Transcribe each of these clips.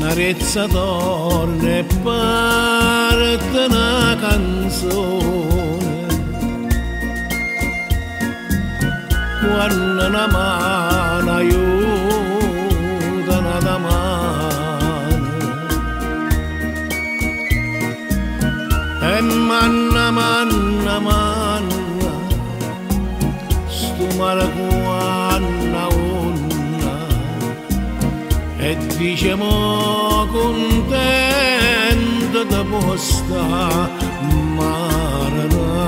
Tenerezza torna e parte una canzone quando una mano aiuta una mano e manna sto maracuanna e diciamo contento da posta marana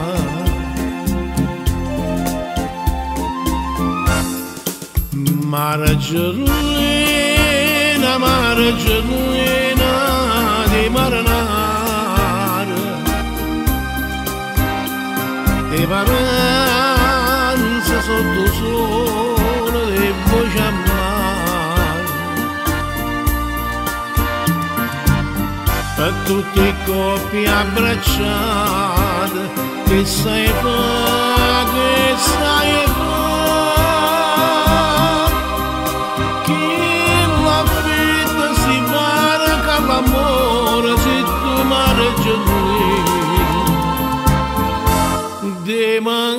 Margellina di maranare e vacanza sotto sole di voce a per tutti i coppie abbracciate che sai fa, chi la vita si marca l'amore se tu margellina di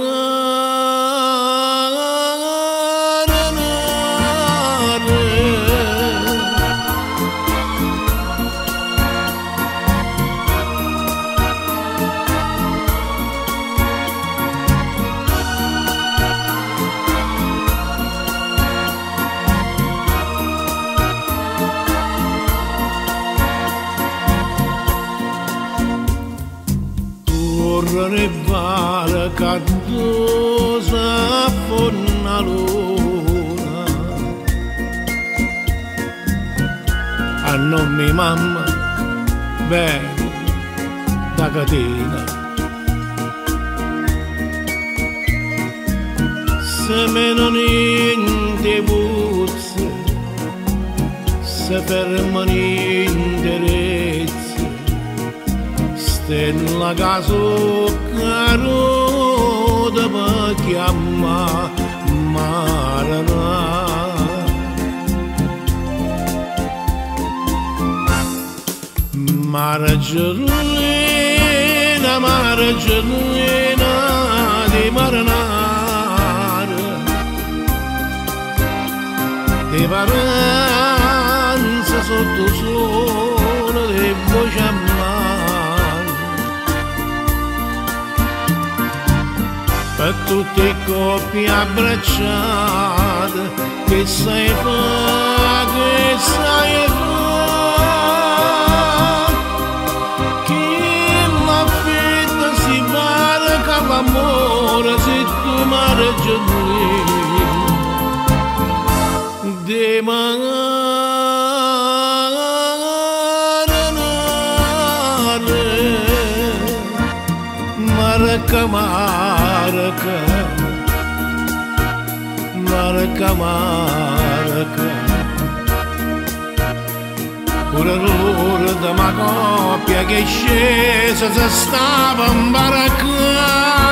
correre barca dosa fonna luna a nome mamma bene da catena se meno niente puzze se fermano interezze nella casa caro da mi chiama marana Margellina di maranare di vacanza sotto sole di voce a per tutte le coppie abbracciate che sai fa, chi la vita si marca l'amore se tu margellina di Marca pure l'ora da ma coppia che è scesa si stava in baracca